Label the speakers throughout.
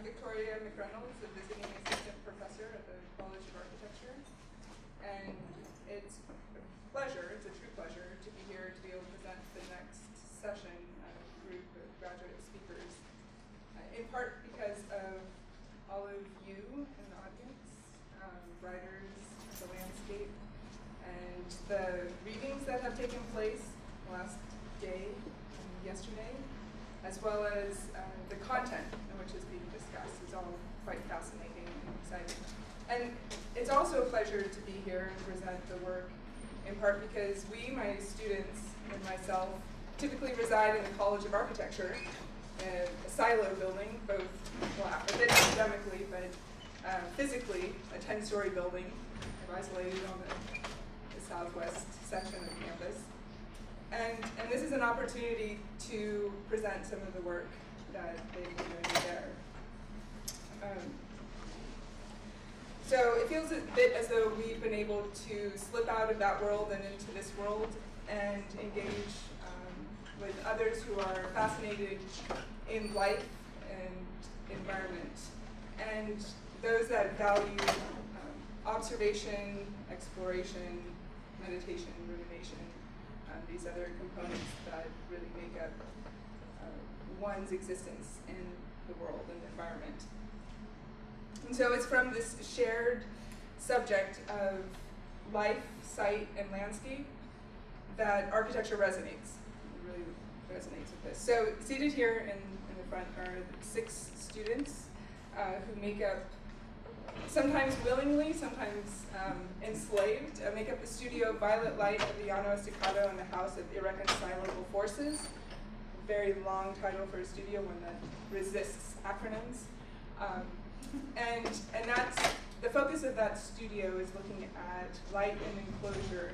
Speaker 1: Victoria Medrano is a visiting assistant professor at the College of Architecture, and it's a pleasure, it's a true pleasure, to be here to be able to present the next session group of graduate speakers, in part because of all of you in the audience, writers, the landscape, and the readings that have taken place last day and yesterday, as well as the content in which is being discussed. It's all quite fascinating and exciting. And it's also a pleasure to be here and present the work, in part because we, my students, and myself, typically reside in the College of Architecture, a silo building, both, well, a bit academically, but physically a 10-story building, isolated on the southwest section of campus. And this is an opportunity to present some of the work that they've been doing there. So it feels a bit as though we've been able to slip out of that world and into this world and engage with others who are fascinated in life and environment, and those that value observation, exploration, meditation, rumination, these other components that really make up one's existence in the world and the environment. And so it's from this shared subject of life, sight, and landscape that architecture resonates. It really resonates with this. So seated here in the front are 6 students who make up, sometimes willingly, sometimes enslaved, make up the studio Violet Light of the Llano Estacado and the House of Irreconcilable Forces. A very long title for a studio, one that resists acronyms. And that's, the focus of that studio is looking at light and enclosure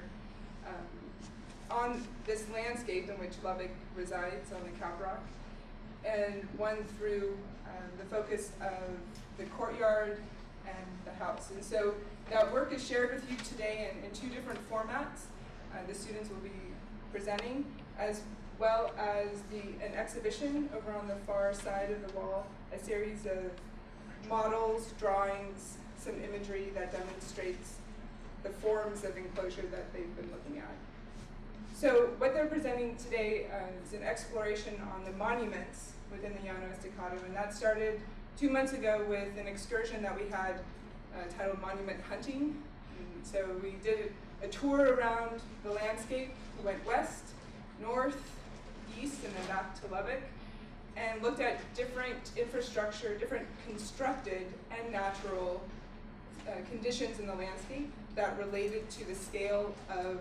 Speaker 1: on this landscape in which Lubbock resides on the Caprock, and one through the focus of the courtyard and the house. And so that work is shared with you today in 2 different formats. The students will be presenting, as well as an exhibition over on the far side of the wall, a series of models, drawings, some imagery that demonstrates the forms of enclosure that they've been looking at. So what they're presenting today is an exploration on the monuments within the Llano Estacado, and that started 2 months ago with an excursion that we had titled Monument Hunting. And so we did a tour around the landscape. We went west, north, east, and then back to Lubbock, and looked at different infrastructure, different constructed and natural conditions in the landscape that related to the scale of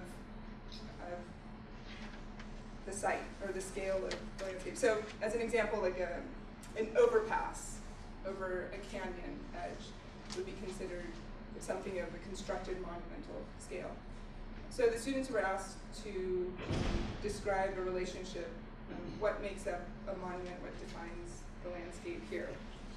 Speaker 1: the site, or the scale of the landscape. So as an example, like an overpass over a canyon edge would be considered something of a constructed monumental scale. So the students were asked to describe a relationship, what makes up a monument, what defines the landscape here.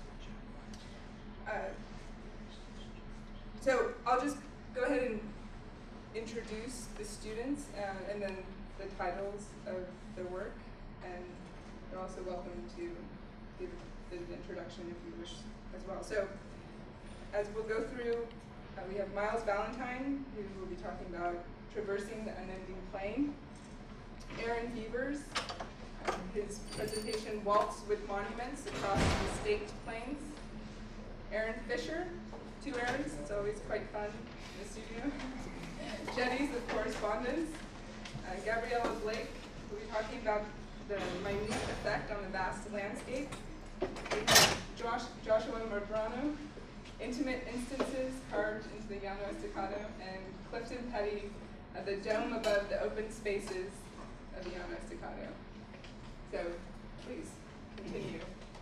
Speaker 1: So I'll just go ahead and introduce the students and then the titles of their work, and you're also welcome to give an introduction if you wish as well. So as we'll go through, we have Miles Valentine, who will be talking about traversing the unending plain. Aaron Beavers, his presentation, Waltz with Monuments Across the Staked Plains. Aaron Fisher, 2 Aarons, it's always quite fun in the studio. Jenny's of Correspondence. Gabriela Blake will be talking about the minute effect on the vast landscape. Joshua Medrano, Intimate Instances Carved into the Llano Estacado, and Clifton Petty, the dome above the open spaces of the Llano Estacado. So please continue.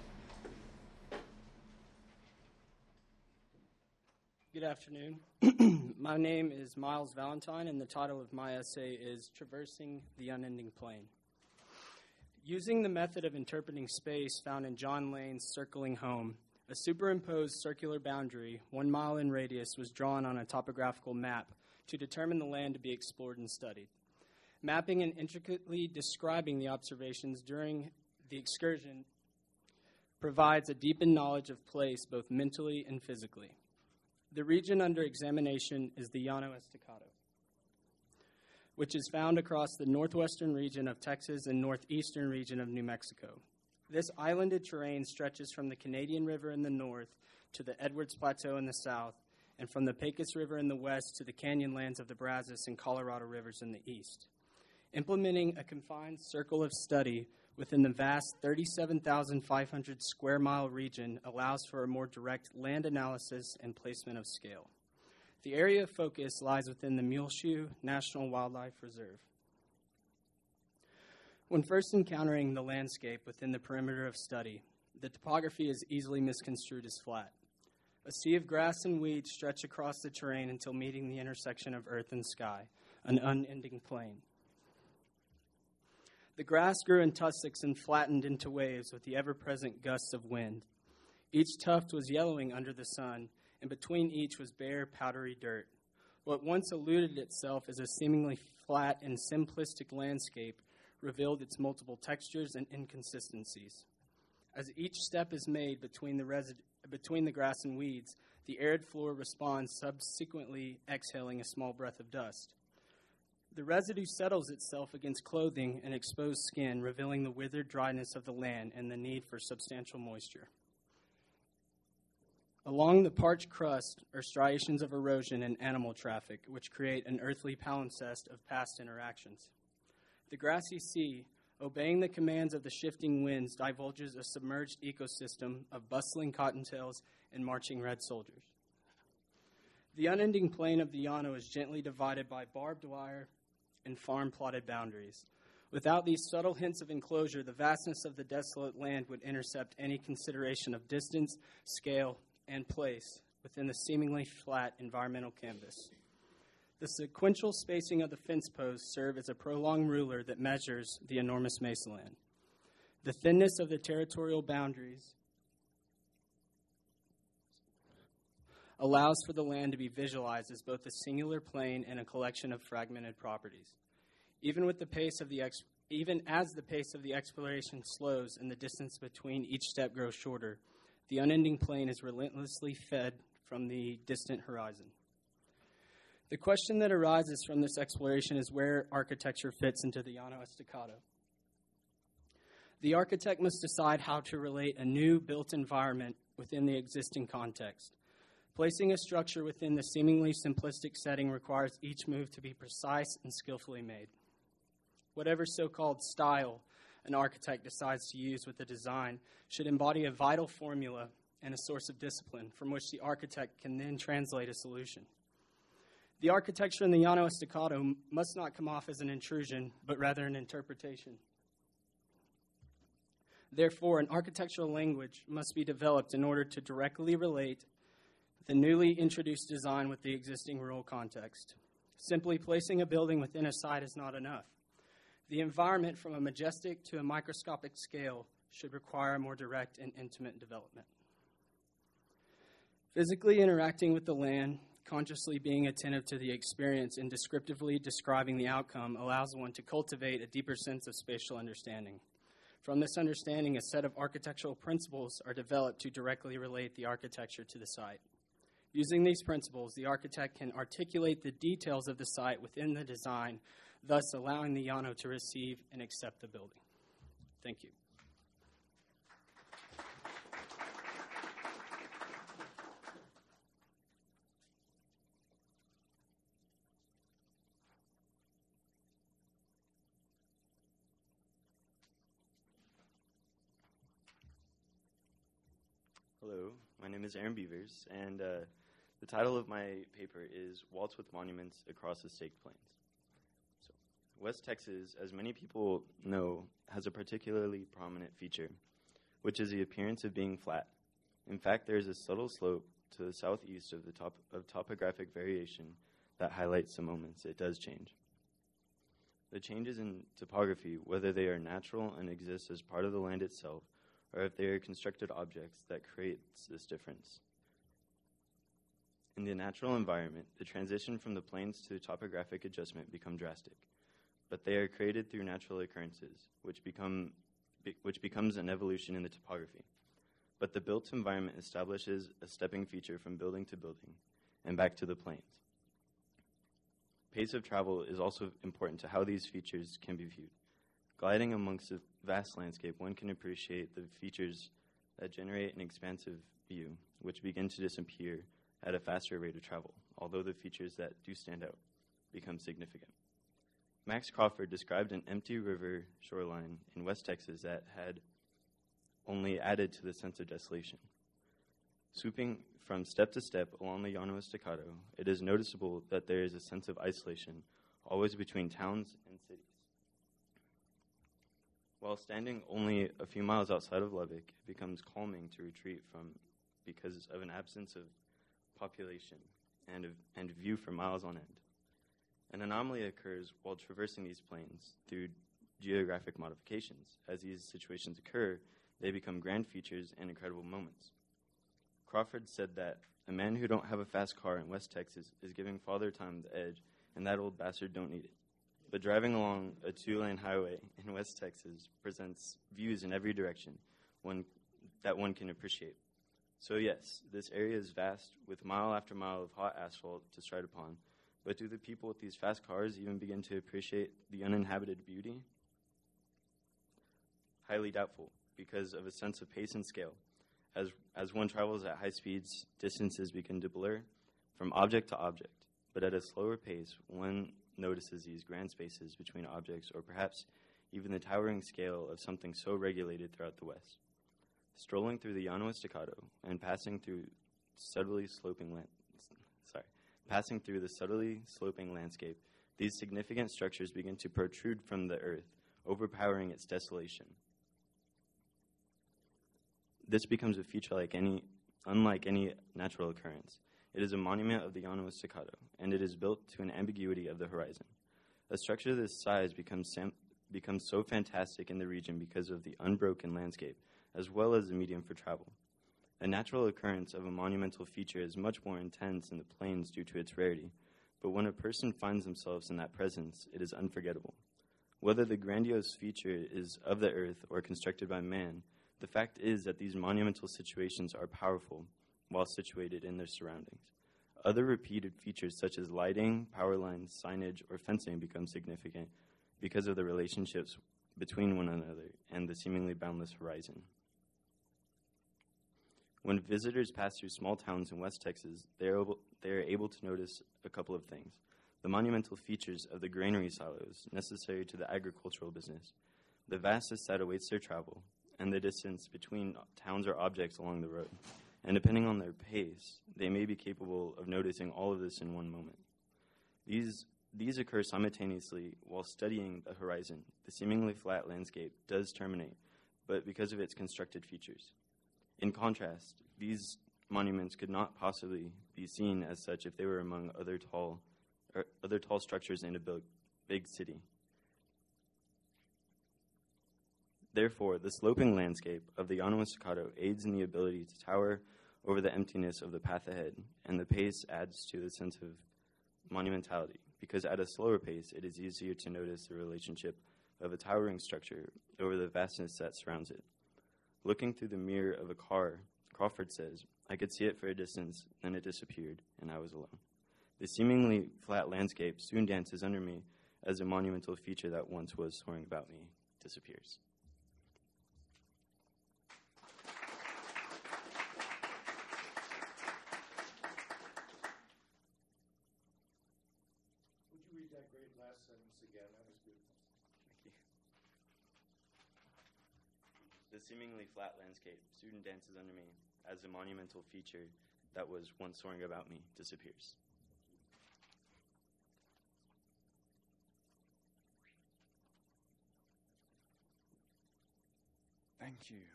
Speaker 2: Good afternoon. My name is Miles Valentine, and the title of my essay is Traversing the Unending Plain. Using the method of interpreting space found in John Lane's Circling Home, a superimposed circular boundary 1 mile in radius was drawn on a topographical map to determine the land to be explored and studied. Mapping and intricately describing the observations during the excursion provides a deepened knowledge of place both mentally and physically. The region under examination is the Llano Estacado, which is found across the northwestern region of Texas and northeastern region of New Mexico. This islanded terrain stretches from the Canadian River in the north to the Edwards Plateau in the south, and from the Pecos River in the west to the canyon lands of the Brazos and Colorado rivers in the east. Implementing a confined circle of study within the vast 37,500 square mile region allows for a more direct land analysis and placement of scale. The area of focus lies within the Muleshoe National Wildlife Reserve. When first encountering the landscape within the perimeter of study, the topography is easily misconstrued as flat. A sea of grass and weeds stretch across the terrain until meeting the intersection of earth and sky, an unending plain. The grass grew in tussocks and flattened into waves with the ever-present gusts of wind. Each tuft was yellowing under the sun, and between each was bare, powdery dirt. What once eluded itself as a seemingly flat and simplistic landscape revealed its multiple textures and inconsistencies. As each step is made between the grass and weeds, the arid floor responds, subsequently exhaling a small breath of dust. The residue settles itself against clothing and exposed skin, revealing the withered dryness of the land and the need for substantial moisture. Along the parched crust are striations of erosion and animal traffic, which create an earthly palimpsest of past interactions. The grassy sea, obeying the commands of the shifting winds, divulges a submerged ecosystem of bustling cottontails and marching red soldiers. The unending plain of the Llano is gently divided by barbed wire and farm-plotted boundaries. Without these subtle hints of enclosure, the vastness of the desolate land would intercept any consideration of distance, scale, and place within the seemingly flat environmental canvas. The sequential spacing of the fence posts serve as a prolonged ruler that measures the enormous mesa land. The thinness of the territorial boundaries allows for the land to be visualized as both a singular plain and a collection of fragmented properties. Even as the pace of the exploration slows and the distance between each step grows shorter, the unending plain is relentlessly fed from the distant horizon. The question that arises from this exploration is where architecture fits into the Llano Estacado. The architect must decide how to relate a new built environment within the existing context. Placing a structure within the seemingly simplistic setting requires each move to be precise and skillfully made. Whatever so-called style an architect decides to use with the design should embody a vital formula and a source of discipline from which the architect can then translate a solution. The architecture in the Llano Estacado must not come off as an intrusion, but rather an interpretation. Therefore, an architectural language must be developed in order to directly relate the newly introduced design with the existing rural context. Simply placing a building within a site is not enough. The environment, from a majestic to a microscopic scale, should require a more direct and intimate development. Physically interacting with the land, consciously being attentive to the experience, and descriptively describing the outcome allows one to cultivate a deeper sense of spatial understanding. From this understanding, a set of architectural principles are developed to directly relate the architecture to the site. Using these principles, the architect can articulate the details of the site within the design, thus allowing the Llano to receive and accept the building. Thank you.
Speaker 3: Hello, my name is Aaron Beavers, and the title of my paper is Waltz with Monuments Across the Staked Plains. So, West Texas, as many people know, has a particularly prominent feature, which is the appearance of being flat. In fact, there is a subtle slope to the southeast of topographic variation that highlights the moments it does change. The changes in topography, whether they are natural and exist as part of the land itself, or if they are constructed objects that creates this difference. In the natural environment, the transition from the plains to topographic adjustment become drastic, but they are created through natural occurrences, which becomes an evolution in the topography. but the built environment establishes a stepping feature from building to building and back to the plains. Pace of travel is also important to how these features can be viewed. Gliding amongst a vast landscape, one can appreciate the features that generate an expansive view, which begin to disappear at a faster rate of travel, although the features that do stand out become significant. Max Crawford described an empty river shoreline in West Texas that had only added to the sense of desolation. Swooping from step to step along the Llano Estacado, it is noticeable that there is a sense of isolation always between towns and cities. While standing only a few miles outside of Lubbock, it becomes calming to retreat from because of an absence of population and view for miles on end. An anomaly occurs while traversing these plains through geographic modifications. As these situations occur, they become grand features and incredible moments. Crawford said that a man who don't have a fast car in West Texas is giving Father Time the edge, and that old bastard don't need it. But driving along a 2-lane highway in West Texas presents views in every direction that one can appreciate. So yes, this area is vast, with mile after mile of hot asphalt to stride upon. But do the people with these fast cars even begin to appreciate the uninhabited beauty? Highly doubtful, because of a sense of pace and scale. As one travels at high speeds, distances begin to blur from object to object. But at a slower pace, one notices these grand spaces between objects, or perhaps even the towering scale of something so regulated throughout the West. Strolling through the Llano Estacado and passing through the subtly sloping landscape, these significant structures begin to protrude from the earth, overpowering its desolation. This becomes a feature unlike any natural occurrence. It is a monument of the Llano Estacado, and it is built to an ambiguity of the horizon. A structure of this size becomes so fantastic in the region because of the unbroken landscape, as well as the medium for travel. A natural occurrence of a monumental feature is much more intense in the plains due to its rarity, but when a person finds themselves in that presence, it is unforgettable. Whether the grandiose feature is of the earth or constructed by man, the fact is that these monumental situations are powerful while situated in their surroundings. Other repeated features such as lighting, power lines, signage, or fencing become significant because of the relationships between one another and the seemingly boundless horizon. When visitors pass through small towns in West Texas, they are able to notice a couple of things. The monumental features of the granary silos necessary to the agricultural business, the vastness that awaits their travel, and the distance between towns or objects along the road. And depending on their pace, they may be capable of noticing all of this in one moment. These occur simultaneously while studying the horizon. The seemingly flat landscape does terminate, but because of its constructed features. In contrast, these monuments could not possibly be seen as such if they were among other tall structures in a big city. Therefore, the sloping landscape of the Llano Estacado aids in the ability to tower over the emptiness of the path ahead, and the pace adds to the sense of monumentality, because at a slower pace, it is easier to notice the relationship of a towering structure over the vastness that surrounds it. Looking through the mirror of a car, Crawford says, I could see it for a distance, then it disappeared, and I was alone. The seemingly flat landscape soon dances under me as a monumental feature that once was soaring about me disappears.
Speaker 4: Would you read that great last sentence again? That was beautiful.
Speaker 3: Thank you. The seemingly flat landscape soon dances under me as a monumental feature that was once soaring about me disappears.
Speaker 5: Thank you.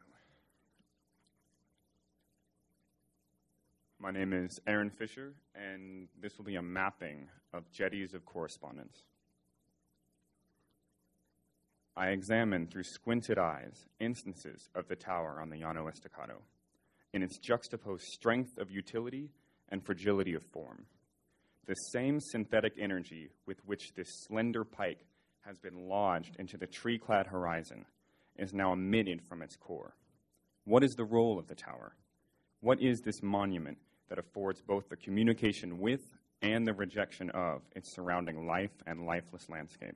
Speaker 5: My name is Aaron Fisher, and this will be a mapping of jetties of correspondence. I examined through squinted eyes instances of the tower on the Llano Estacado in its juxtaposed strength of utility and fragility of form. The same synthetic energy with which this slender pike has been lodged into the tree-clad horizon is now emitted from its core, What is the role of the tower? What is this monument that affords both the communication with and the rejection of its surrounding life and lifeless landscape?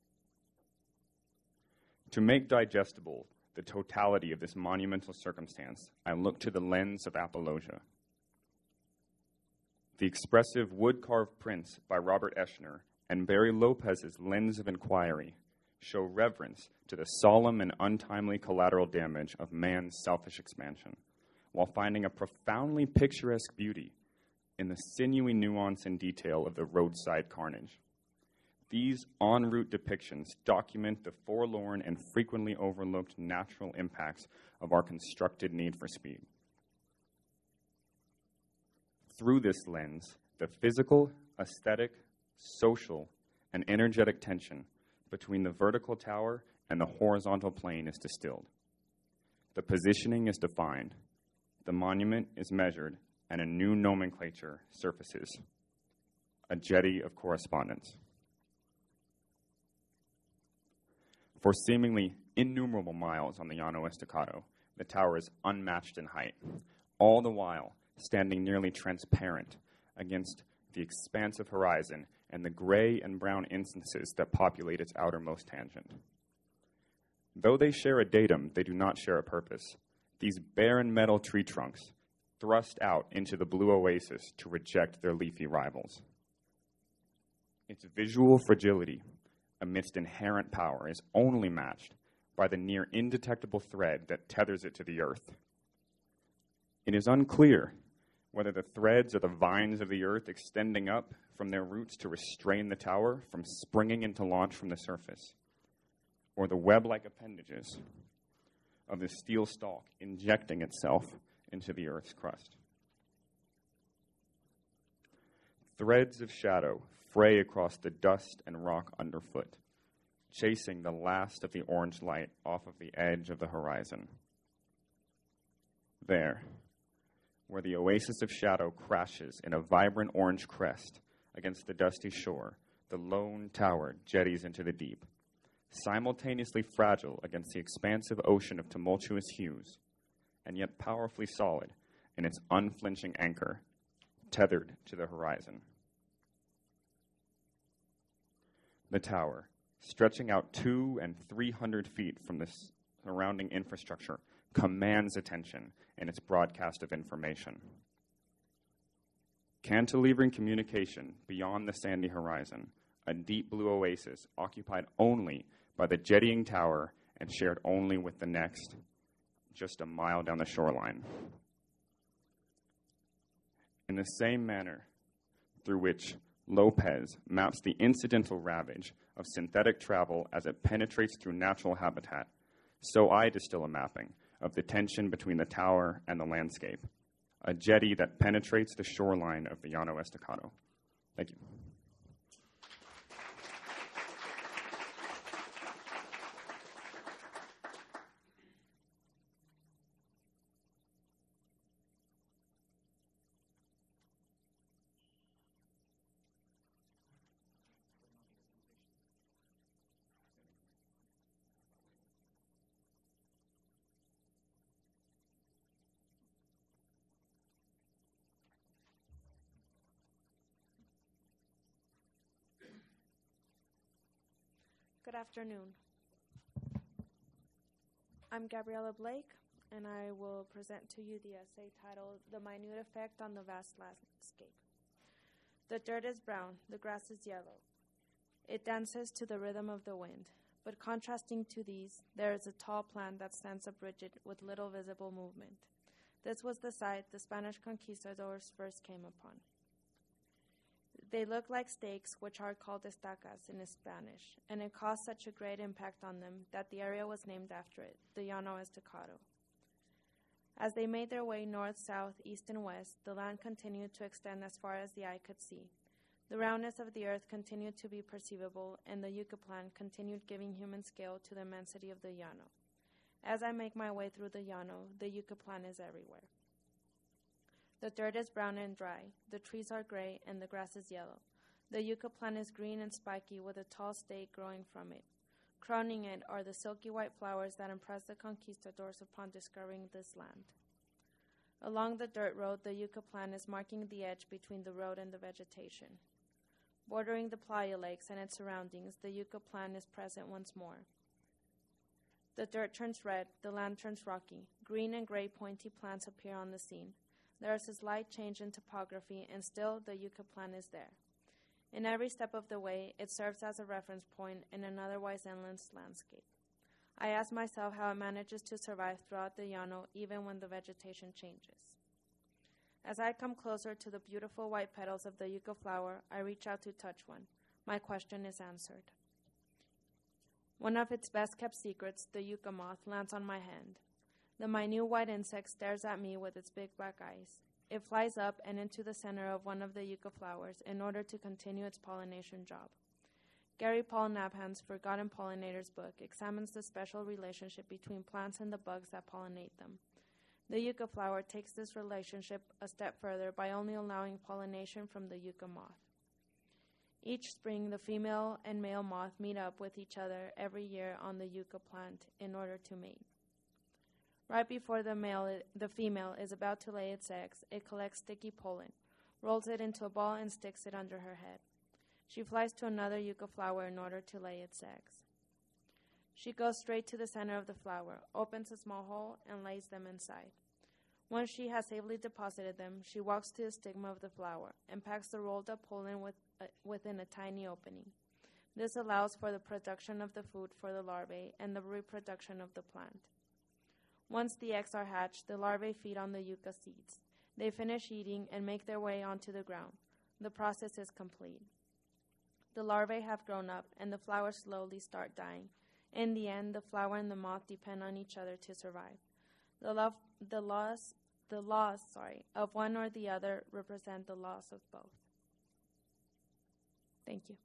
Speaker 5: To make digestible the totality of this monumental circumstance, I look to the lens of apologia. The expressive wood-carved prints by Robert Eschner and Barry Lopez's lens of inquiry show reverence to the solemn and untimely collateral damage of man's selfish expansion, while finding a profoundly picturesque beauty in the sinewy nuance and detail of the roadside carnage. These en route depictions document the forlorn and frequently overlooked natural impacts of our constructed need for speed. Through this lens, the physical, aesthetic, social, and energetic tension between the vertical tower and the horizontal plane is distilled. The positioning is defined, the monument is measured, and a new nomenclature surfaces: a jetty of correspondence. For seemingly innumerable miles on the Llano Estacado, the tower is unmatched in height, all the while standing nearly transparent against the expansive horizon and the gray and brown instances that populate its outermost tangent. Though they share a datum, they do not share a purpose. These barren metal tree trunks thrust out into the blue oasis to reject their leafy rivals. Its visual fragility amidst inherent power is only matched by the near indetectable thread that tethers it to the earth. It is unclear whether the threads are the vines of the earth extending up from their roots to restrain the tower from springing into launch from the surface, or the web-like appendages of the steel stalk injecting itself into the earth's crust. Threads of shadow fray across the dust and rock underfoot, chasing the last of the orange light off of the edge of the horizon. There, where the oasis of shadow crashes in a vibrant orange crest against the dusty shore, the lone tower jetties into the deep, simultaneously fragile against the expansive ocean of tumultuous hues, and yet powerfully solid in its unflinching anchor, tethered to the horizon. The tower, stretching out 200 and 300 feet from the surrounding infrastructure, commands attention in its broadcast of information. Cantilevering communication beyond the sandy horizon, a deep blue oasis occupied only by the jettying tower and shared only with the next, just a mile down the shoreline. In the same manner through which Lopez maps the incidental ravage of synthetic travel as it penetrates through natural habitat, so I distill a mapping of the tension between the tower and the landscape, a jetty that penetrates the shoreline of the Llano Estacado. Thank you.
Speaker 6: Good afternoon. I'm Gabriela Blake, and I will present to you the essay titled The Minute Effect on the Vast Landscape. The dirt is brown, the grass is yellow. It dances to the rhythm of the wind, but contrasting to these, there is a tall plant that stands up rigid with little visible movement. This was the site the Spanish conquistadors first came upon. They look like stakes, which are called estacas in Spanish, and it caused such a great impact on them that the area was named after it, the Llano Estacado. As they made their way north, south, east, and west, the land continued to extend as far as the eye could see. The roundness of the earth continued to be perceivable, and the yucca plant continued giving human scale to the immensity of the Llano. As I make my way through the Llano, the yucca plant is everywhere. The dirt is brown and dry, the trees are gray, and the grass is yellow. The yucca plant is green and spiky with a tall stake growing from it. Crowning it are the silky white flowers that impress the conquistadors upon discovering this land. Along the dirt road, the yucca plant is marking the edge between the road and the vegetation. Bordering the playa lakes and its surroundings, the yucca plant is present once more. The dirt turns red, the land turns rocky. Green and gray pointy plants appear on the scene. There is a slight change in topography, and still the yucca plant is there. In every step of the way, it serves as a reference point in an otherwise endless landscape. I ask myself how it manages to survive throughout the llano even when the vegetation changes. As I come closer to the beautiful white petals of the yucca flower, I reach out to touch one. My question is answered. One of its best-kept secrets, the yucca moth, lands on my hand. The minute white insect stares at me with its big black eyes. It flies up and into the center of one of the yucca flowers in order to continue its pollination job. Gary Paul Nabhan's Forgotten Pollinators book examines the special relationship between plants and the bugs that pollinate them. The yucca flower takes this relationship a step further by only allowing pollination from the yucca moth. Each spring, the female and male moth meet up with each other every year on the yucca plant in order to mate. Right before the female is about to lay its eggs, it collects sticky pollen, rolls it into a ball, and sticks it under her head. She flies to another yucca flower in order to lay its eggs. She goes straight to the center of the flower, opens a small hole, and lays them inside. Once she has safely deposited them, she walks to the stigma of the flower and packs the rolled-up pollen within a tiny opening. This allows for the production of the food for the larvae and the reproduction of the plant. Once the eggs are hatched, the larvae feed on the yucca seeds. They finish eating and make their way onto the ground. The process is complete. The larvae have grown up, and the flowers slowly start dying. In the end, the flower and the moth depend on each other to survive. The loss of one or the other represent the loss of both. Thank you.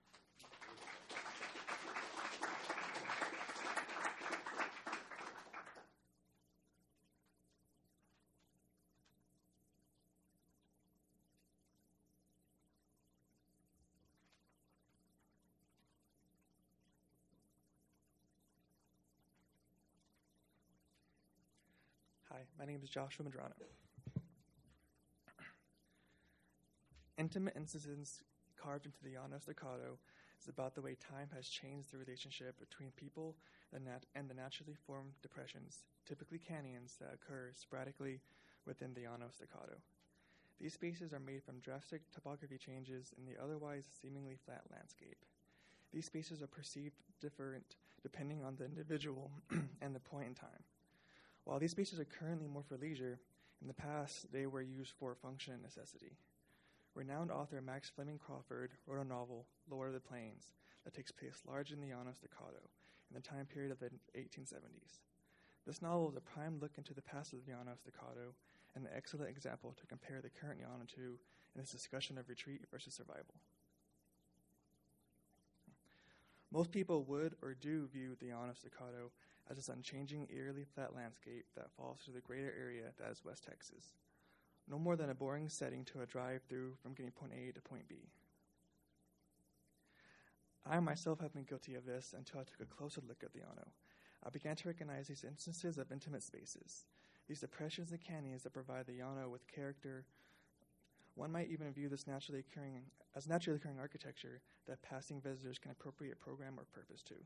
Speaker 7: Hi, my name is Joshua Medrano. Intimate instances carved into the llano staccato is about the way time has changed the relationship between people and the naturally formed depressions, typically canyons that occur sporadically within the llano staccato. These spaces are made from drastic topography changes in the otherwise seemingly flat landscape. These spaces are perceived different depending on the individual and the point in time. While these spaces are currently more for leisure, in the past they were used for function and necessity. Renowned author Max Fleming Crawford wrote a novel, Lord of the Plains, that takes place largely in the llano staccato in the time period of the 1870s. This novel is a prime look into the past of the llano staccato and an excellent example to compare the current llano to in this discussion of retreat versus survival. Most people would or do view the llano staccato as this unchanging, eerily flat landscape that falls through the greater area that is West Texas. No more than a boring setting to a drive-through from getting point A to point B. I myself have been guilty of this until I took a closer look at the llano. I began to recognize these instances of intimate spaces, these depressions and canyons that provide the llano with character. One might even view this naturally occurring architecture that passing visitors can appropriate program or purpose to.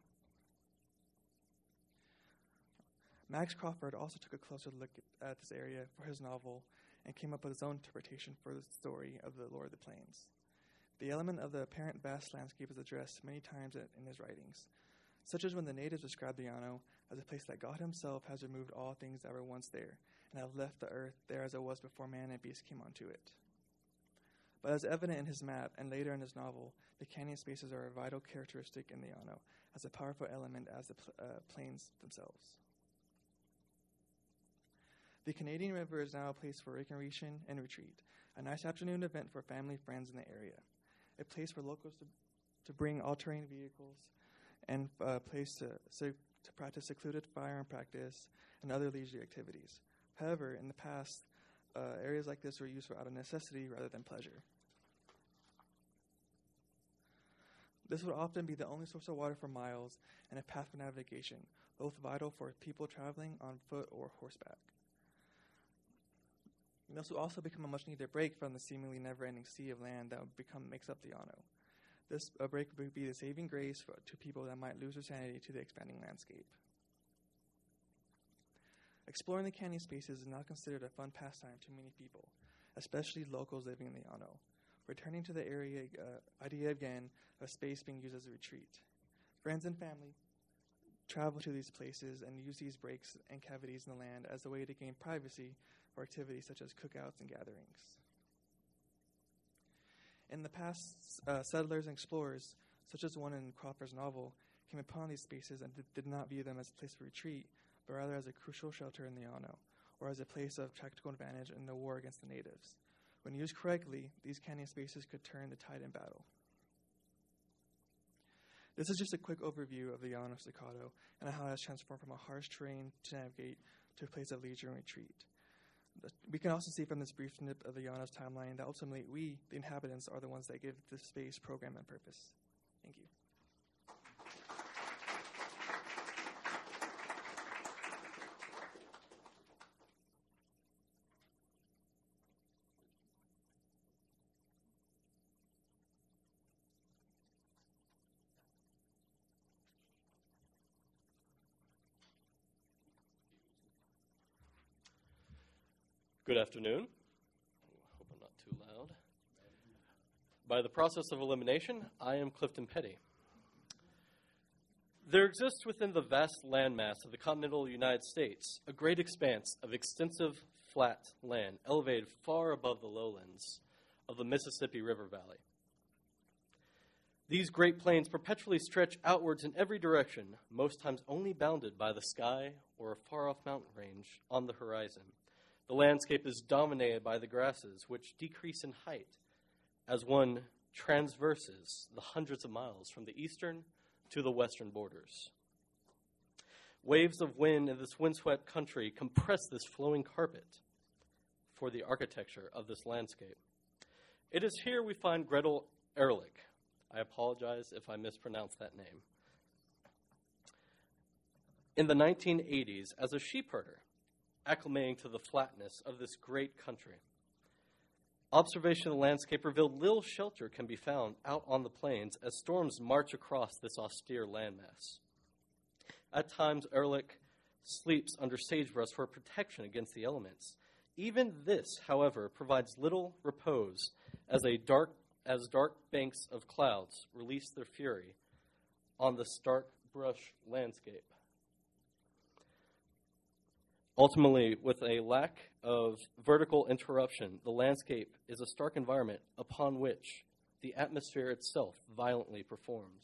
Speaker 7: Max Crawford also took a closer look at this area for his novel and came up with his own interpretation for the story of the Lord of the Plains. The element of the apparent vast landscape is addressed many times in his writings, such as when the natives describe the llano as a place that God himself has removed all things that were once there and have left the earth there as it was before man and beast came onto it. But as evident in his map and later in his novel, the canyon spaces are a vital characteristic in the llano as a powerful element as the plains themselves. The Canadian River is now a place for recreation and retreat, a nice afternoon event for family friends in the area, a place for locals to bring all-terrain vehicles, and a place to practice secluded firearm practice and other leisure activities. However, in the past, areas like this were used out of necessity rather than pleasure. This would often be the only source of water for miles and a path for navigation, both vital for people traveling on foot or horseback. This will also become a much-needed break from the seemingly never-ending sea of land that makes up the Llano. This break would be the saving grace to people that might lose their sanity to the expanding landscape. Exploring the canyon spaces is now considered a fun pastime to many people, especially locals living in the Llano. Returning to the idea again of space being used as a retreat. Friends and family travel to these places and use these breaks and cavities in the land as a way to gain privacy for activities such as cookouts and gatherings. In the past, settlers and explorers, such as one in Crawford's novel, came upon these spaces and did not view them as a place of retreat, but rather as a crucial shelter in the Llano, or as a place of tactical advantage in the war against the natives. When used correctly, these canyon spaces could turn the tide in battle. This is just a quick overview of the Llano Staccato and how it has transformed from a harsh terrain to navigate to a place of leisure and retreat. We can also see from this brief snip of the Llano's timeline that ultimately we, the inhabitants, are the ones that give this space program and purpose. Thank you.
Speaker 8: Good afternoon. Hope I'm not too loud. By the process of elimination, I am Clifton Petty. There exists within the vast landmass of the continental United States a great expanse of extensive flat land elevated far above the lowlands of the Mississippi River Valley. These great plains perpetually stretch outwards in every direction, most times only bounded by the sky or a far-off mountain range on the horizon. The landscape is dominated by the grasses, which decrease in height as one transverses the hundreds of miles from the eastern to the western borders. Waves of wind in this windswept country compress this flowing carpet for the architecture of this landscape. It is here we find Gretel Ehrlich. I apologize if I mispronounce that name. In the 1980s, as a sheep herder, acclimating to the flatness of this great country. Observation of the landscape revealed little shelter can be found out on the plains as storms march across this austere landmass. At times, Ehrlich sleeps under sagebrush for protection against the elements. Even this, however, provides little repose as dark banks of clouds release their fury on the stark brush landscape. Ultimately, with a lack of vertical interruption, the landscape is a stark environment upon which the atmosphere itself violently performs.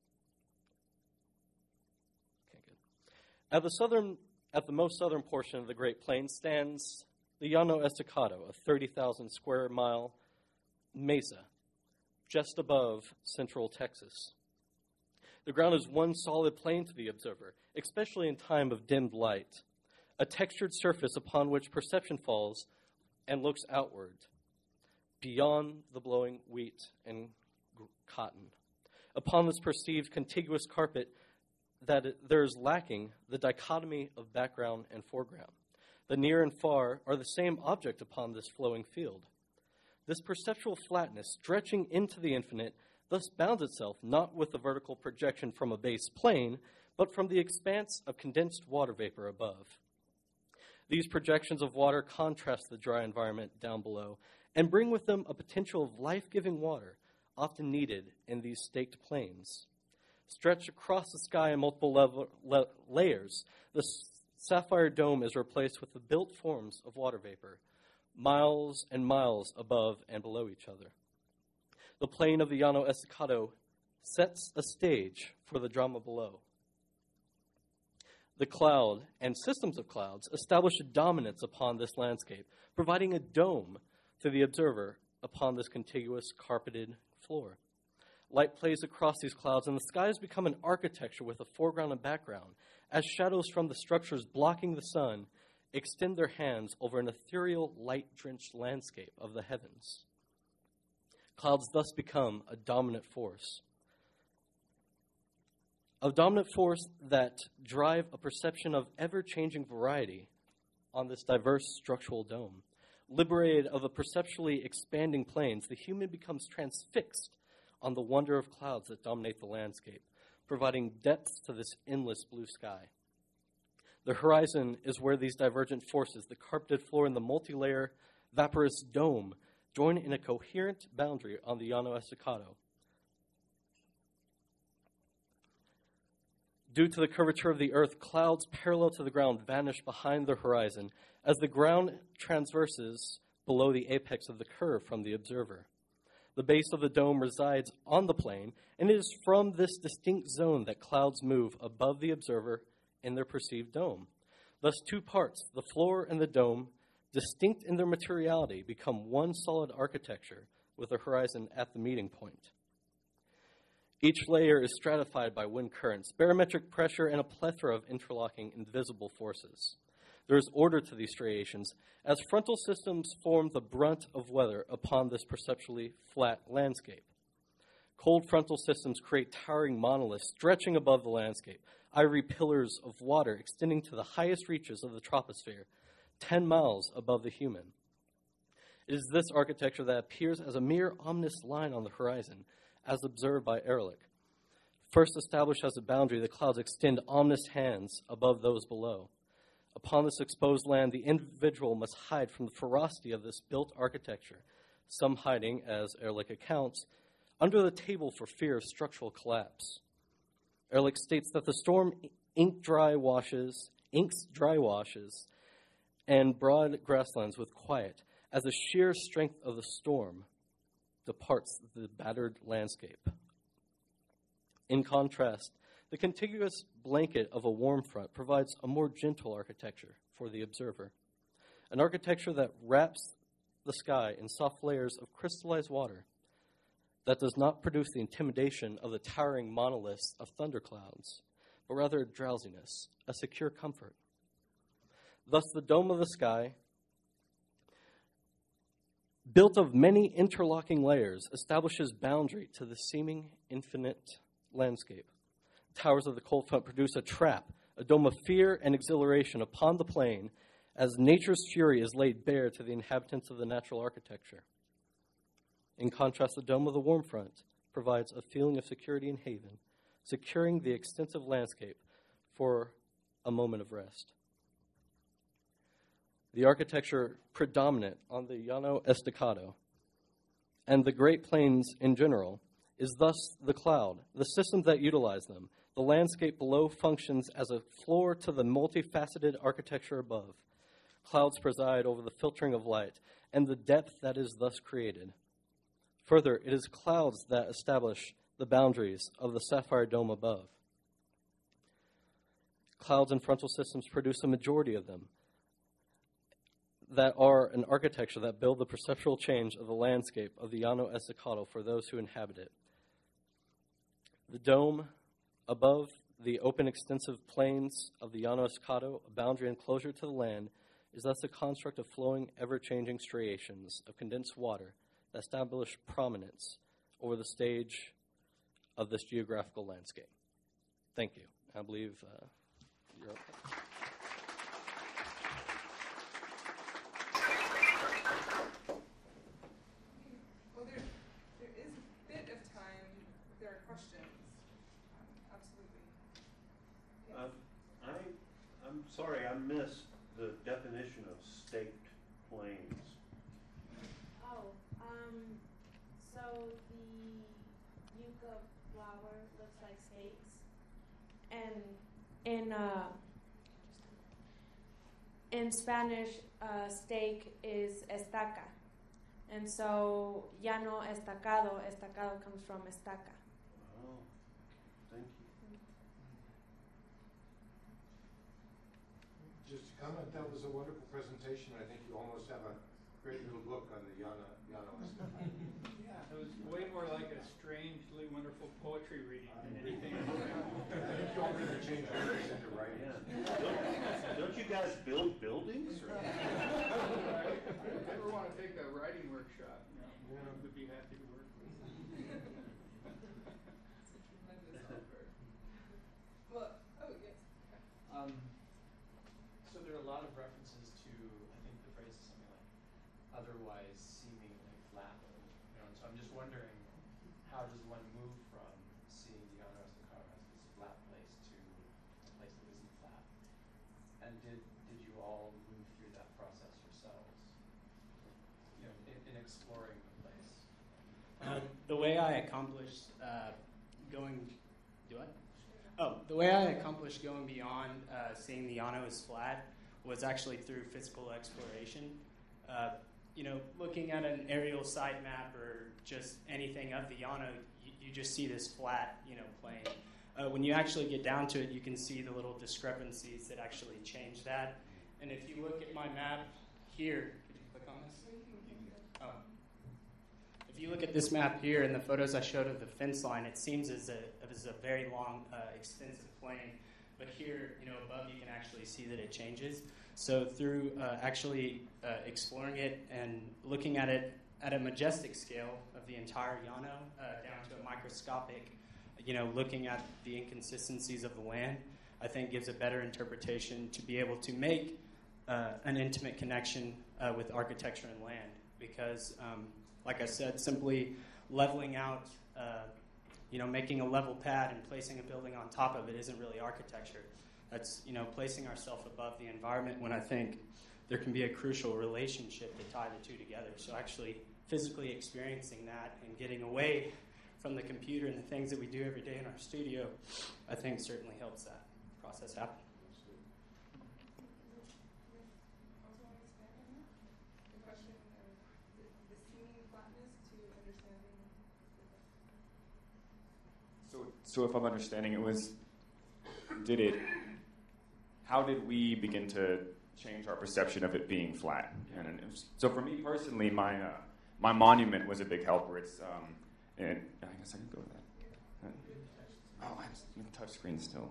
Speaker 8: Okay, good. At the most southern portion of the Great Plains stands the Llano Estacado, a 30,000 square mile mesa, just above central Texas. The ground is one solid plain to the observer, especially in time of dimmed light. A textured surface upon which perception falls and looks outward, beyond the blowing wheat and cotton. Upon this perceived contiguous carpet, there is lacking the dichotomy of background and foreground. The near and far are the same object upon this flowing field. This perceptual flatness, stretching into the infinite, thus bounds itself not with the vertical projection from a base plane, but from the expanse of condensed water vapor above. These projections of water contrast the dry environment down below and bring with them a potential of life-giving water, often needed in these staked plains. Stretched across the sky in multiple layers, the sapphire dome is replaced with the built forms of water vapor, miles and miles above and below each other. The plain of the Llano Estacado sets a stage for the drama below. The cloud and systems of clouds establish a dominance upon this landscape, providing a dome to the observer upon this contiguous carpeted floor. Light plays across these clouds, and the skies become an architecture with a foreground and background, as shadows from the structures blocking the sun extend their hands over an ethereal, light-drenched landscape of the heavens. Clouds thus become a dominant force. a dominant force that drive a perception of ever-changing variety on this diverse structural dome. Liberated of the perceptually expanding planes, the human becomes transfixed on the wonder of clouds that dominate the landscape, providing depth to this endless blue sky. The horizon is where these divergent forces, the carpeted floor and the multi-layer vaporous dome, join in a coherent boundary on the Llano Estacado. Due to the curvature of the earth, clouds parallel to the ground vanish behind the horizon as the ground transverses below the apex of the curve from the observer. The base of the dome resides on the plane, and it is from this distinct zone that clouds move above the observer in their perceived dome. Thus, two parts, the floor and the dome, distinct in their materiality, become one solid architecture with the horizon at the meeting point. Each layer is stratified by wind currents, barometric pressure, and a plethora of interlocking invisible forces. There is order to these striations, as frontal systems form the brunt of weather upon this perceptually flat landscape. Cold frontal systems create towering monoliths stretching above the landscape, ivory pillars of water extending to the highest reaches of the troposphere, 10 miles above the human. It is this architecture that appears as a mere ominous line on the horizon, as observed by Ehrlich. First established as a boundary, the clouds extend ominous hands above those below. Upon this exposed land, the individual must hide from the ferocity of this built architecture, some hiding, as Ehrlich accounts, under the table for fear of structural collapse. Ehrlich states that the storm inks dry washes, and broad grasslands with quiet, as the sheer strength of the storm departs the battered landscape. In contrast, the contiguous blanket of a warm front provides a more gentle architecture for the observer, an architecture that wraps the sky in soft layers of crystallized water that does not produce the intimidation of the towering monoliths of thunderclouds, but rather a drowsiness, a secure comfort. Thus, the dome of the sky, built of many interlocking layers, establishes boundary to the seeming infinite landscape. Towers of the cold front produce a trap, a dome of fear and exhilaration upon the plain as nature's fury is laid bare to the inhabitants of the natural architecture. In contrast, the dome of the warm front provides a feeling of security and haven, securing the extensive landscape for a moment of rest. The architecture predominant on the Llano Estacado and the Great Plains in general is thus the cloud, the systems that utilize them. The landscape below functions as a floor to the multifaceted architecture above. Clouds preside over the filtering of light and the depth that is thus created. Further, it is clouds that establish the boundaries of the sapphire dome above. Clouds and frontal systems produce a majority of them that are an architecture that build the perceptual change of the landscape of the Llano Estacado for those who inhabit it. The dome above the open, extensive plains of the Llano Estacado, a boundary and closure to the land, is thus a construct of flowing, ever-changing striations of condensed water that establish prominence over the stage of this geographical landscape. Thank you. I believe you're okay.
Speaker 1: Well, there is a bit of time if there are questions. Absolutely. Yes.
Speaker 9: I'm sorry, I missed the definition of staked plains.
Speaker 6: Oh, so the yucca flower looks like steaks, and in Spanish, steak is estaca, and so llano estacado, estacado comes from estaca.
Speaker 9: Oh, thank you.
Speaker 4: Just to comment, that was a wonderful presentation. I think you almost have a great little book on the Llano Estacado.
Speaker 10: Yeah, it was way more like a strangely wonderful poetry reading than anything else.
Speaker 4: I think you all need to change words into writing.
Speaker 9: Yeah. Don't you guys build buildings? Or?
Speaker 10: If you ever want to take a writing workshop, we'd be happy to work with you.
Speaker 11: otherwise seemingly flat. And so I'm just wondering, how does one move from seeing the Llano Estacado as this flat place to a place that isn't flat? And did you all move through that process yourselves, in exploring the place?
Speaker 2: The way I accomplished the way I accomplished going beyond seeing the Llano as flat was actually through physical exploration. Looking at an aerial site map or just anything of the Llano, you just see this flat, plain. When you actually get down to it, you can see the little discrepancies that actually change that. And if you look at my map here, could you click on this? Oh. If you look at this map here and the photos I showed of the fence line, it seems as a very long, extensive plain. But here, above, you can actually see that it changes. So through actually exploring it and looking at it at a majestic scale of the entire Llano, down to a microscopic, looking at the inconsistencies of the land, I think gives a better interpretation to be able to make an intimate connection with architecture and land. Because, like I said, simply leveling out, making a level pad and placing a building on top of it isn't really architecture. That's, placing ourselves above the environment when I think there can be a crucial relationship to tie the two together. So actually physically experiencing that and getting away from the computer and the things that we do every day in our studio, I think certainly helps that process happen.
Speaker 5: So if I'm understanding, how did we begin to change our perception of it being flat? So for me personally, my monument was a big helper. It's, and I guess I can go to that. Oh, I'm touch screen still.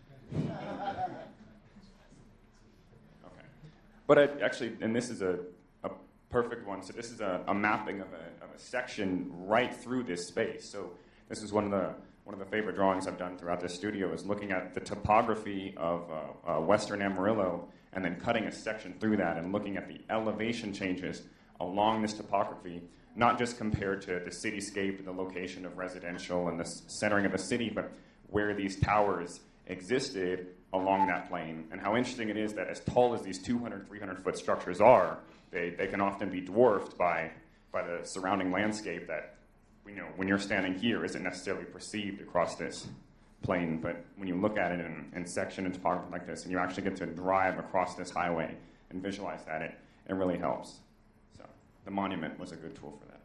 Speaker 5: Okay. But and this is a perfect one. So this is a mapping of a section right through this space. So this is one of the favorite drawings I've done throughout this studio is looking at the topography of western Amarillo and then cutting a section through that and looking at the elevation changes along this topography, not just compared to the cityscape and the location of residential and the centering of the city, but where these towers existed along that plane, and how interesting it is that as tall as these 200, 300-foot structures are, they can often be dwarfed by the surrounding landscape that, when you're standing here, isn't necessarily perceived across this plane. But when you look at it in section and topography like this, and you actually get to drive across this highway and visualize that, it really helps. So the monument was a good tool for that.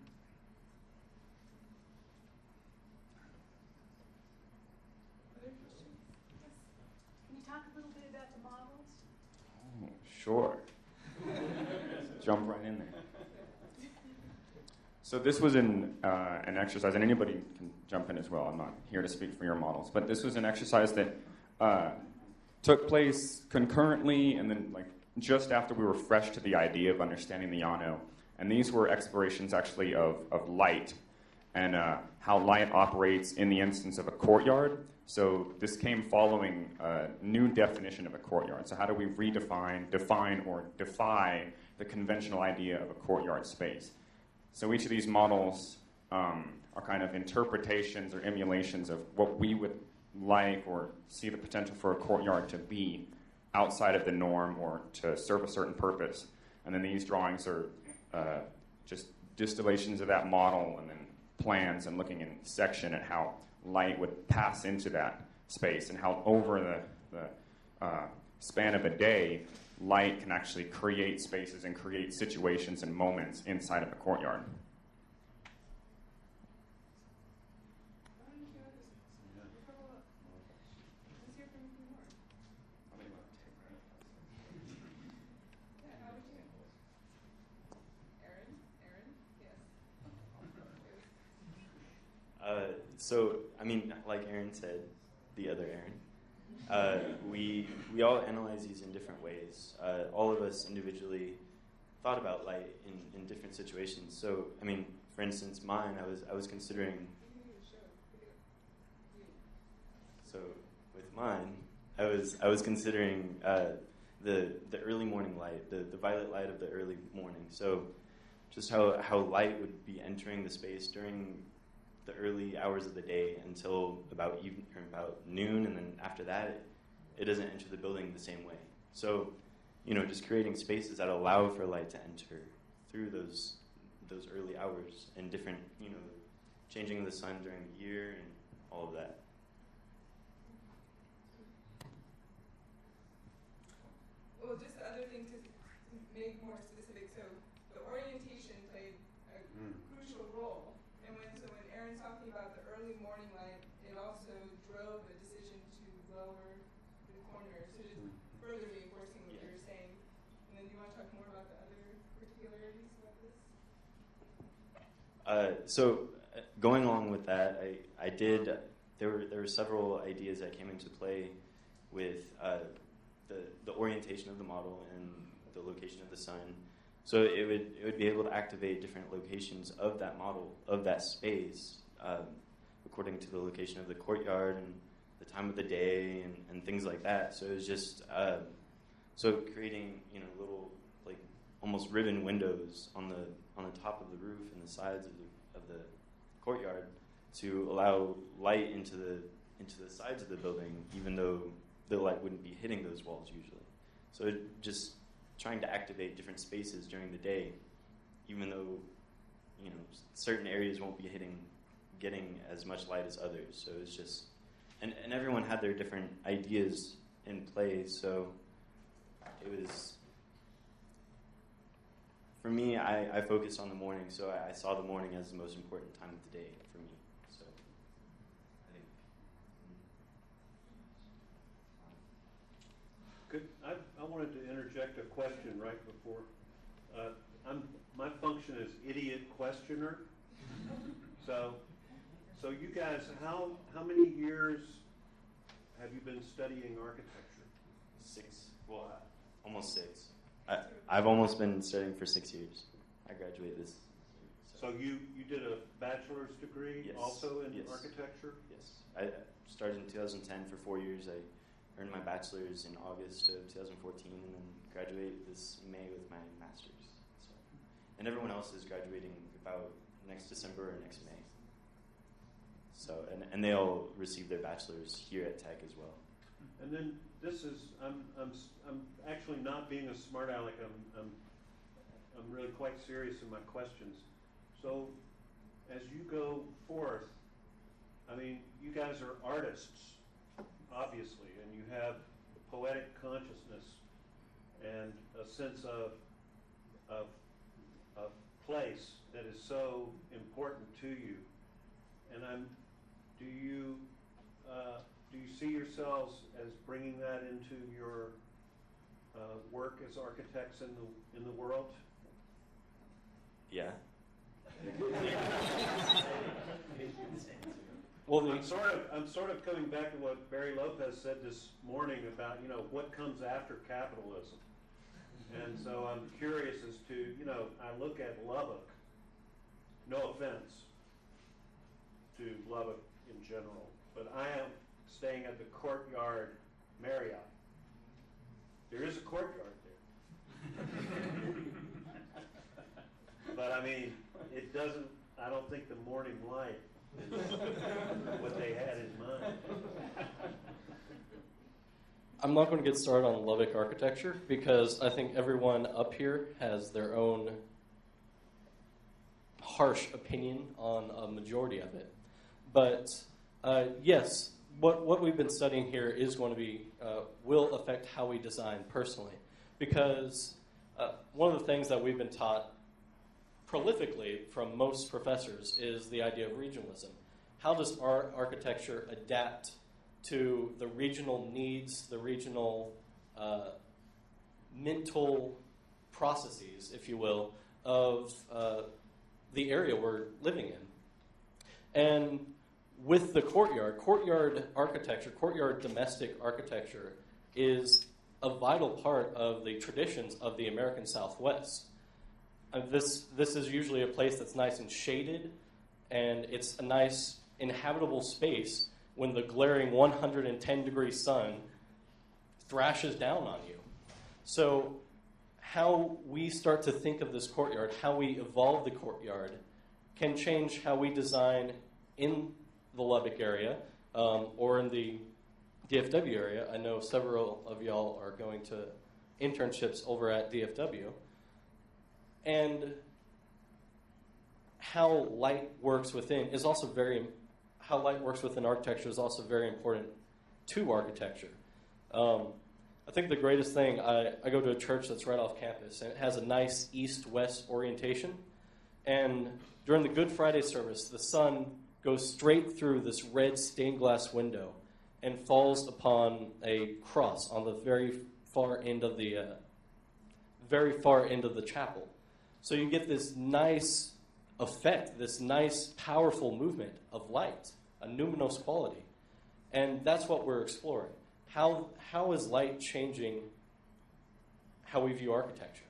Speaker 12: Other questions? Yes. Can you talk a little bit about the models?
Speaker 5: Oh, sure. Jump right in there. So this was an exercise, and anybody can jump in as well. I'm not here to speak for your models, but this was an exercise that took place concurrently and then just after we were fresh to the idea of understanding the Llano. And these were explorations actually of light and how light operates in the instance of a courtyard. So this came following a new definition of a courtyard. So how do we define, or defy the conventional idea of a courtyard space? So each of these models are kind of interpretations or emulations of what we would like or see the potential for a courtyard to be outside of the norm or to serve a certain purpose. And then these drawings are just distillations of that model and then plans and looking in section at how light would pass into that space and how over the span of a day, light can actually create spaces and create situations and moments inside of a courtyard.
Speaker 3: So, like Aaron said, the other Aaron, we all analyze these in different ways. All of us individually thought about light in different situations. So, for instance, mine, I was considering. So, with mine, I was considering the early morning light, the violet light of the early morning. So just how light would be entering the space during the early hours of the day until about noon, and then after that, it doesn't enter the building the same way. So, just creating spaces that allow for light to enter through those early hours and different, changing the sun during the year and all of that.
Speaker 1: Well, just the other thing to make more specific, so the orientation played a crucial role. And when Aaron's talking about the early morning light, it also drove a decision to lower the corners, so just further reinforcing what you were saying. And then do you want to talk more about the other particularities about this?
Speaker 3: Going along with that, I did. There were several ideas that came into play with the orientation of the model and the location of the sun. So it would be able to activate different locations of that model, of that space, according to the location of the courtyard and the time of the day and things like that. So it was just creating little almost ribbon windows on the top of the roof and the sides of the courtyard to allow light into the sides of the building, even though the light wouldn't be hitting those walls usually. So just trying to activate different spaces during the day, even though certain areas won't be getting as much light as others. So it's just, and everyone had their different ideas in play. So it was, for me, I focused on the morning. So I saw the morning as the most important time of the day for me. So I think.
Speaker 9: Good. I wanted to interject a question right before. My function is idiot questioner. So you guys, how many years have you been studying architecture?
Speaker 3: 6. Well, almost 6. I've almost been studying for 6 years. I graduated this.
Speaker 9: So you did a bachelor's degree also in architecture?
Speaker 3: Yes. I started in 2010 for 4 years. I earned my bachelor's in August of 2014 and then graduated this May with my master's. So, and everyone else is graduating about next December or next May. So, and they all receive their bachelor's here at Tech as well.
Speaker 9: And then this is, I'm actually not being a smart aleck. I'm really quite serious in my questions. So, as you go forth, I mean, you guys are artists, obviously, and you have poetic consciousness and a sense of place that is so important to you. And do you see yourselves as bringing that into your work as architects in the world?
Speaker 3: Yeah.
Speaker 9: Well, I'm sort of coming back to what Barry Lopez said this morning about what comes after capitalism, and so I'm curious as to I look at Lubbock. No offense to Lubbock in general, but I am staying at the Courtyard Marriott. There is a courtyard there. But I mean, it doesn't, I don't think the morning light is what they had in mind.
Speaker 8: I'm not going to get started on Lubbock architecture because I think everyone up here has their own harsh opinion on a majority of it. But yes, what we've been studying here is going to be, will affect how we design personally. Because one of the things that we've been taught prolifically from most professors is the idea of regionalism. How does our architecture adapt to the regional needs, the regional mental processes, if you will, of the area we're living in? And with the courtyard architecture, courtyard domestic architecture is a vital part of the traditions of the American Southwest. This is usually a place that's nice and shaded, and it's a nice inhabitable space when the glaring 110-degree sun thrashes down on you. So how we start to think of this courtyard, how we evolve the courtyard, can change how we design in the Lubbock area or in the DFW area. I know several of y'all are going to internships over at DFW. And how light works within architecture is also very important to architecture. I think the greatest thing, I go to a church that's right off campus, and it has a nice east-west orientation. And during the Good Friday service, the sun goes straight through this red stained glass window and falls upon a cross on the very far end of the chapel. So you get this nice effect, this nice, powerful movement of light, a numinous quality. And that's what we're exploring. How is light changing how we view architecture?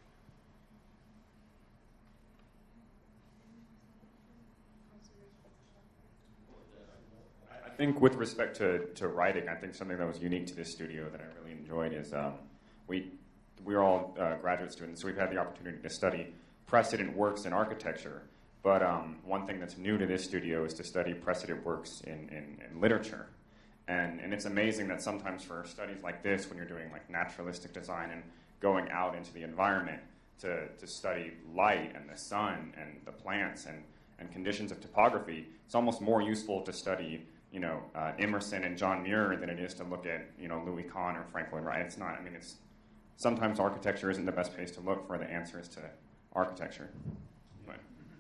Speaker 5: I think with respect to writing, I think something that was unique to this studio that I really enjoyed is we're all graduate students, so we've had the opportunity to study precedent works in architecture. But one thing that's new to this studio is to study precedent works in literature. And it's amazing that sometimes for studies like this, when you're doing like naturalistic design and going out into the environment to study light and the sun and the plants and conditions of topography, it's almost more useful to study Emerson and John Muir than it is to look at Louis Kahn or Frank Lloyd Wright. It's not. I mean, it's sometimes architecture isn't the best place to look for the answers to architecture. But.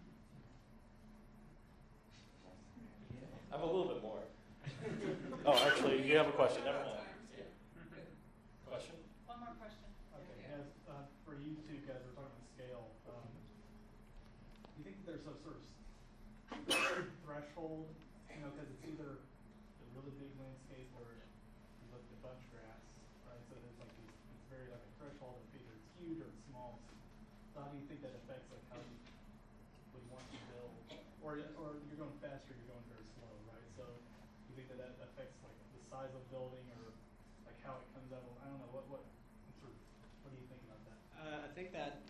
Speaker 8: I have a little bit more. Oh, actually, you have a question. Never mind. Yeah. Question?
Speaker 12: One more question.
Speaker 13: Okay. As, for you two guys, we're talking about scale. Do you think there's a sort of threshold? Because it's either a really big landscape or you look at bunch grass, right? So there's like these, it's very like a threshold of either it's huge or it's small. So how do you think that affects like how you would want to build, or you're going faster, you're going very slow, right? So you think that affects like the size of building or like how it comes out? I don't know what do you think about that?
Speaker 2: I think that,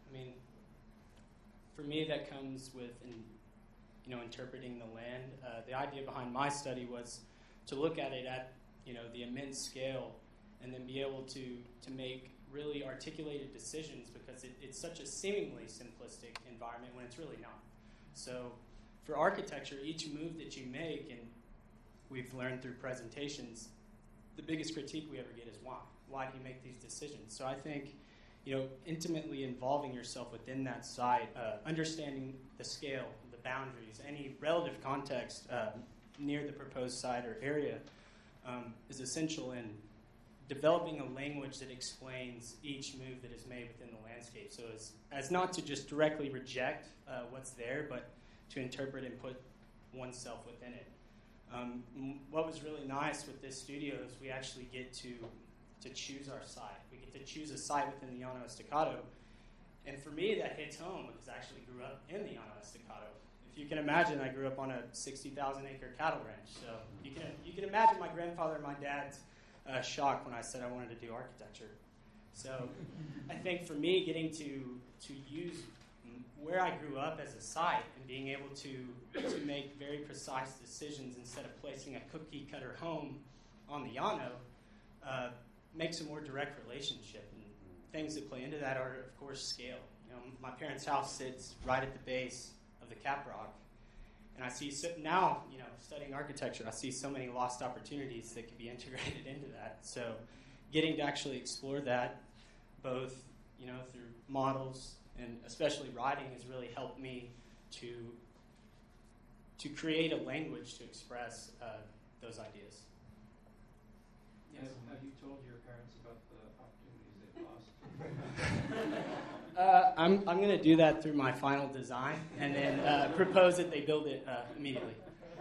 Speaker 2: for me, that comes with interpreting the land. The idea behind my study was to look at it at the immense scale and then be able to make really articulated decisions, because it's such a seemingly simplistic environment when it's really not. So for architecture, each move that you make, and we've learned through presentations, the biggest critique we ever get is why. Why do you make these decisions? So I think intimately involving yourself within that site, understanding the scale, the boundaries, any relative context near the proposed site or area is essential in developing a language that explains each move that is made within the landscape. So as not to just directly reject what's there, but to interpret and put oneself within it. What was really nice with this studio is we actually get to choose our site. We get to choose a site within the Llano Estacado. And for me, that hits home because I actually grew up in the Llano Estacado. If you can imagine, I grew up on a 60,000-acre cattle ranch. So you can imagine my grandfather and my dad's shock when I said I wanted to do architecture. So I think for me, getting to use where I grew up as a site and being able to make very precise decisions instead of placing a cookie-cutter home on the Llano makes a more direct relationship. And things that play into that are, of course, scale. My parents' house sits right at the base of the Cap Rock. And I see now, studying architecture, I see so many lost opportunities that could be integrated into that. So getting to actually explore that, both, through models and especially writing, has really helped me to create a language to express those ideas.
Speaker 11: Yes. Have you told your parents about the opportunities they've lost?
Speaker 2: I'm going to do that through my final design and then propose that they build it immediately.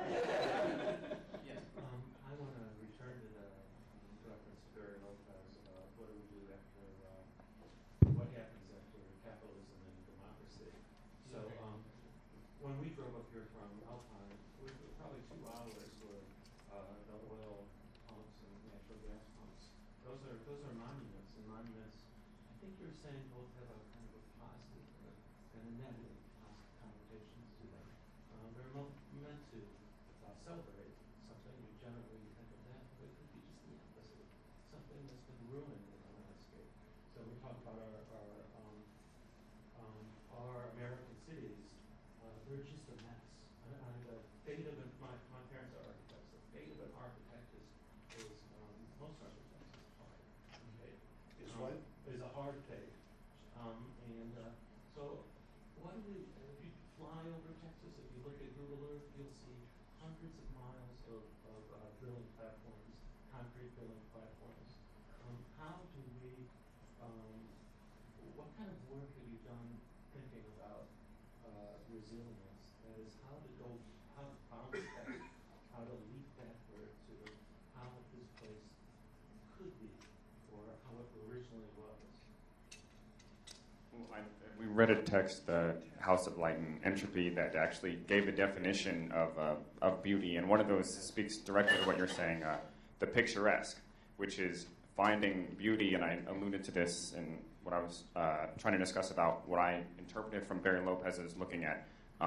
Speaker 2: Yes.
Speaker 14: I want to return to the reference to Barry Lopez about what do we do after, what happens after capitalism and democracy. So when we drove up here from Alpine, we were probably 2 hours with the oil pumps and natural gas pumps. Those are monuments, and monuments, I think you're saying both have a kind of a positive and a negative connotations to them. They're meant to celebrate something. You generally think of that, but it could be just the opposite, something that's been ruined in the landscape. So we talk about our American cities. They're just a mess. The fate of my parents are architects. The fate of an architect is most architects is hard. Okay?
Speaker 4: Is what?
Speaker 14: Is a hard fate. So what do we? If you fly over Texas, if you look at Google Earth, you'll see hundreds of miles of drilling platforms, concrete drilling platforms. How do we? What kind of work have you done thinking about resilience? That is, how to bounce back, how to leap backward to how this place could be, or how it originally was.
Speaker 5: We read a text, the House of Light and Entropy, that actually gave a definition of beauty, and one of those speaks directly to what you're saying, the picturesque, which is finding beauty, and I alluded to this in what I was trying to discuss about what I interpreted from Barry Lopez's looking at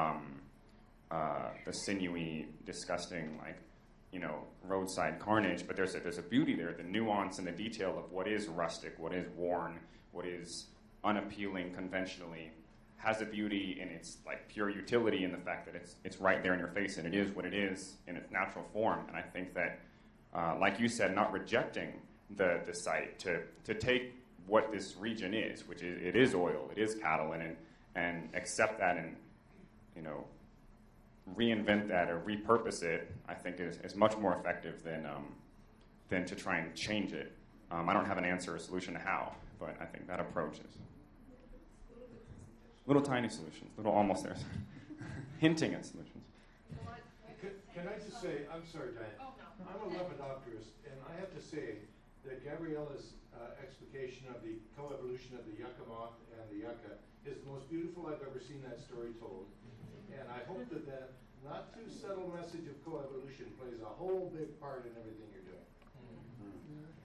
Speaker 5: the sinewy, disgusting, roadside carnage, but there's a beauty there, the nuance and the detail of what is rustic, what is worn, what is unappealing conventionally, has a beauty in its pure utility in the fact that it's right there in your face and it is what it is in its natural form. And I think that, like you said, not rejecting the site, to take what this region is, which is it is oil, it is cattle, and accept that and reinvent that or repurpose it, I think is much more effective than to try and change it. I don't have an answer or solution to how, but I think that approach is little tiny solutions, little almost there, hinting at solutions.
Speaker 4: Can I just say, I'm sorry, Diane.
Speaker 12: Oh, no.
Speaker 4: I'm a lepidopterist, and I have to say that Gabriela's explication of the coevolution of the yucca moth and the yucca is the most beautiful I've ever seen that story told. And I hope that not too subtle message of coevolution plays a whole big part in everything you're doing.